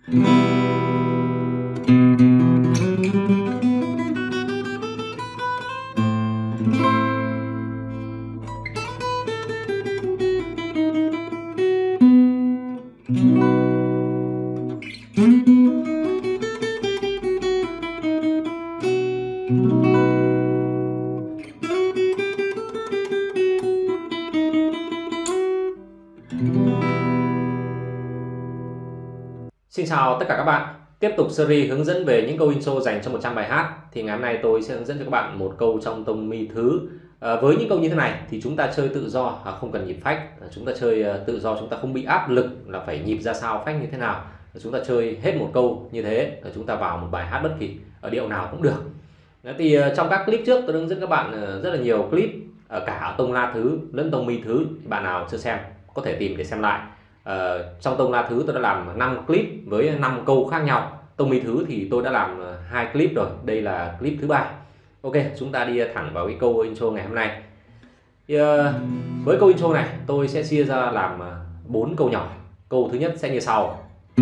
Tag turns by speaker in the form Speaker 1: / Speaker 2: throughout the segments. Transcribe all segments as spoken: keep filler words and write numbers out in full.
Speaker 1: Xin chào tất cả các bạn. Tiếp tục series hướng dẫn về những câu intro dành cho một trăm bài hát. Thì ngày hôm nay tôi sẽ hướng dẫn cho các bạn một câu trong tông mi thứ. À, với những câu như thế này thì chúng ta chơi tự do, à, không cần nhịp phách. À, chúng ta chơi uh, tự do, chúng ta không bị áp lực là phải nhịp ra sao, phách như thế nào. À, chúng ta chơi hết một câu như thế, à, chúng ta vào một bài hát bất kỳ ở điệu nào cũng được. Đó, thì uh, trong các clip trước tôi hướng dẫn các bạn uh, rất là nhiều clip uh, cả tông la thứ lẫn tông mi thứ. Thì bạn nào chưa xem có thể tìm để xem lại. Uh, trong tông la thứ tôi đã làm năm clip với năm câu khác nhau. Tông mi thứ thì tôi đã làm hai clip rồi, đây là clip thứ ba. Ok, chúng ta đi thẳng vào cái câu intro ngày hôm nay. Thì, uh, với câu intro này tôi sẽ chia ra làm bốn câu nhỏ. Câu thứ nhất sẽ như sau.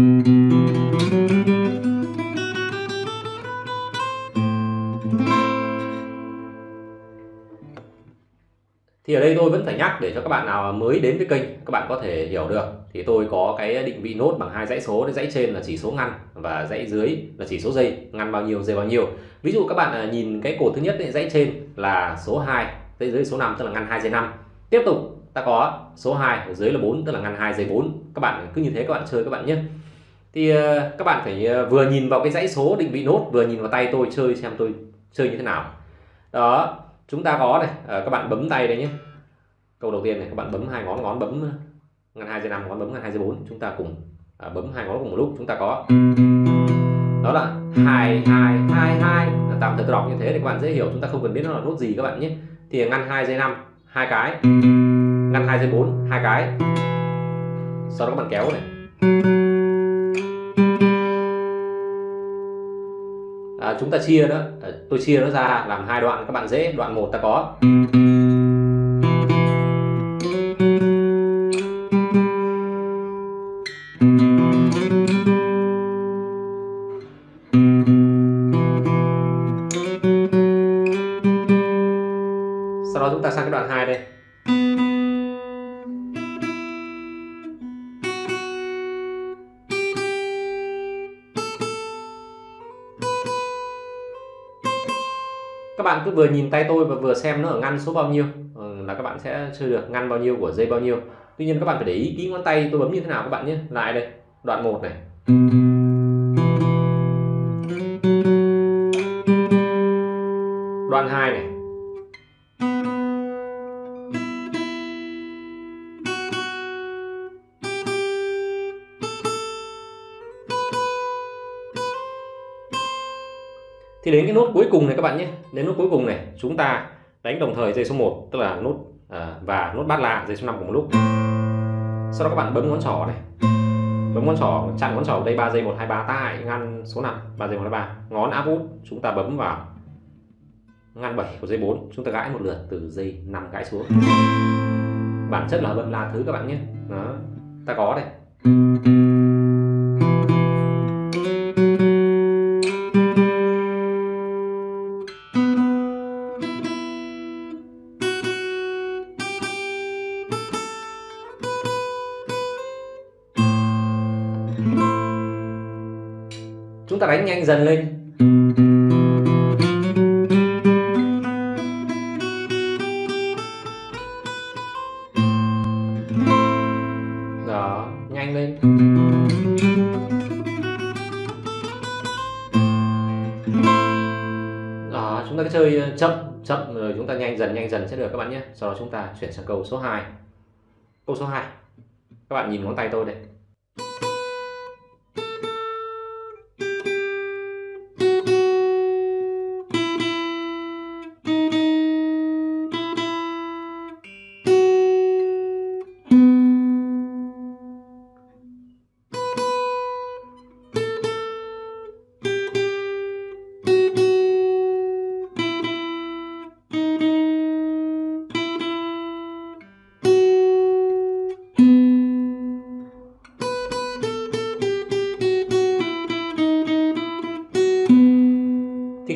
Speaker 1: Thì ở đây tôi vẫn phải nhắc để cho các bạn nào mới đến với kênh các bạn có thể hiểu được. Thì tôi có cái định vị nốt bằng hai dãy số, dãy trên là chỉ số ngăn và dãy dưới là chỉ số giây, ngăn bao nhiêu giây bao nhiêu. Ví dụ các bạn nhìn cái cột thứ nhất ấy, dãy trên là số hai, dãy dưới số năm tức là ngăn hai giây năm. Tiếp tục ta có số hai ở dưới là bốn tức là ngăn hai giây bốn. Các bạn cứ như thế các bạn chơi các bạn nhé. Thì các bạn phải vừa nhìn vào cái dãy số định vị nốt, vừa nhìn vào tay tôi chơi xem tôi chơi như thế nào. Đó, chúng ta có này, các bạn bấm tay đây nhé. Câu đầu tiên này các bạn bấm hai ngón, ngón bấm ngăn hai giây năm, ngón bấm ngăn hai giây bốn. Chúng ta cùng à, bấm hai ngón cùng một lúc. Chúng ta có đó là hai hai hai hai. Tạm thời tôi đọc như thế để các bạn dễ hiểu, chúng ta không cần biết nó là nốt gì các bạn nhé. Thì ngăn hai giây năm hai cái, ngăn hai giây bốn hai cái, sau đó các bạn kéo này. À, chúng ta chia đó, tôi chia nó ra làm hai đoạn các bạn dễ. Đoạn một ta có sau đó chúng ta sang cái đoạn hai đây. Các bạn cứ vừa nhìn tay tôi và vừa xem nó ở ngăn số bao nhiêu là các bạn sẽ chơi được ngăn bao nhiêu của dây bao nhiêu. Tuy nhiên các bạn phải để ý kỹ ngón tay tôi bấm như thế nào các bạn nhé. Lại đây, đoạn một này. Đoạn hai này. Thì đến cái nốt cuối cùng này các bạn nhé, đến nốt cuối cùng này chúng ta đánh đồng thời dây số một tức là nốt à, và nốt bát la dây số năm cùng một lúc. Sau đó các bạn bấm ngón trỏ này, bấm ngón trỏ chặn ngón trỏ đây ba giây một hai ba tại ngăn số năm ba giây một hai ba, ngón áp út chúng ta bấm vào ngăn bảy của dây bốn, chúng ta gãi một lượt từ dây năm gãi xuống. Bản chất là hợp âm la thứ các bạn nhé. Đó, ta có đây. Chúng ta đánh nhanh dần lên. Đó, nhanh lên. Đó, chúng ta cứ chơi chậm chậm rồi chúng ta nhanh dần nhanh dần sẽ được các bạn nhé. Sau đó chúng ta chuyển sang câu số hai. Câu số hai. Các bạn nhìn ngón tay tôi đây.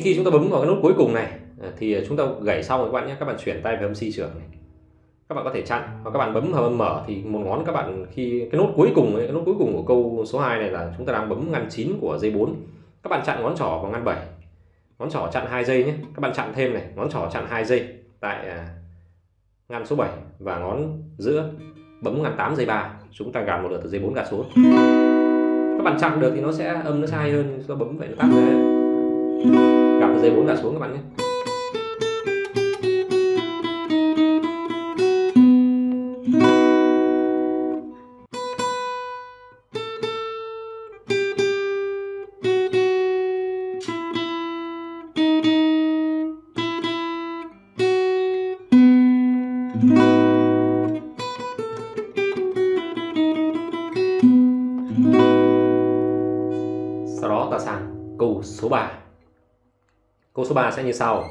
Speaker 1: thì khi chúng ta bấm vào cái nút cuối cùng này thì chúng ta gảy xong rồi các bạn nhé, các bạn chuyển tay về âm C trưởng này, các bạn có thể chặn hoặc các bạn bấm hợp âm mở thì một ngón các bạn khi cái nút cuối cùng ấy, cái nút cuối cùng của câu số hai này là chúng ta đang bấm ngăn chín của dây bốn, các bạn chặn ngón trỏ vào ngăn bảy, ngón trỏ chặn hai giây nhé, các bạn chặn thêm này, ngón trỏ chặn hai giây tại à, ngăn số bảy và ngón giữa bấm ngăn tám dây ba, chúng ta gạt một lượt từ dây bốn gạt xuống. Các bạn chặn được thì nó sẽ âm nó sẽ hay hơn, chúng ta bấm vậy nó tắt ra, gạt từ dây bốn gạt xuống các bạn nhé. Sau đó ta sang câu số ba. Câu số ba sẽ như sau.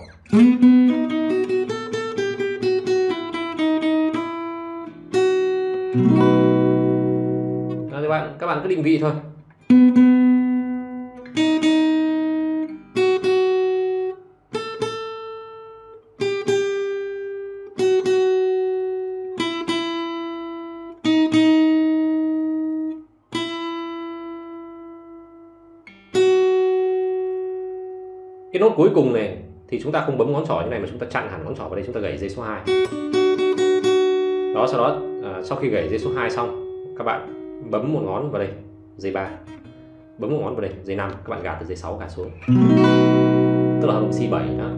Speaker 1: Đó, các bạn các bạn cứ định vị thôi. Cái nốt cuối cùng này thì chúng ta không bấm ngón trỏ như này mà chúng ta chặn hẳn ngón trỏ vào đây, chúng ta gảy dây số hai. Đó, sau đó à, sau khi gảy dây số hai xong, các bạn bấm một ngón vào đây, dây ba. Bấm một ngón vào đây, dây năm, các bạn gạt từ dây sáu gạt xuống. Tức là hợp âm C bảy đó.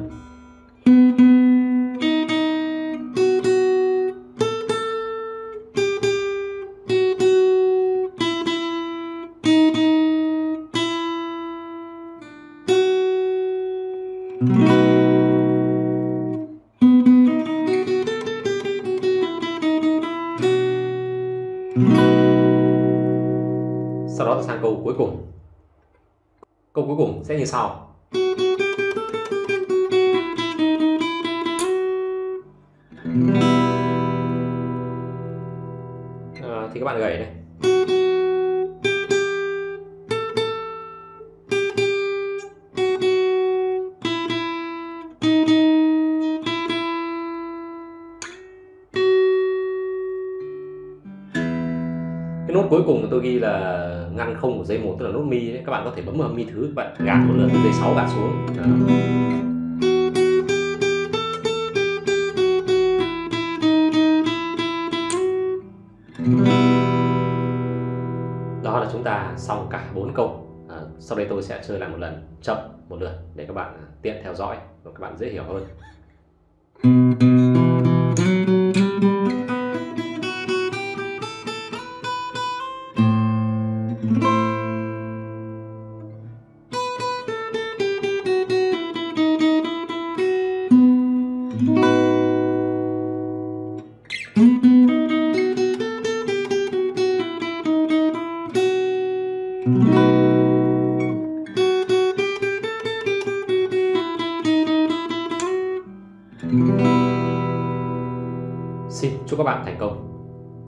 Speaker 1: Sau đó sang câu cuối cùng. Câu cuối cùng sẽ như sau. À, thì các bạn gảy này. Cái nốt cuối cùng tôi ghi là ngăn không của dây một, tức là nốt mi đấy. Các bạn có thể bấm vào mi thứ, các bạn gạt một lượt từ dây sáu gạt xuống. Đó. Đó là chúng ta xong cả bốn câu. À, sau đây tôi sẽ chơi lại một lần chậm một lượt để các bạn tiện theo dõi và các bạn dễ hiểu hơn. Xin chúc các bạn thành công.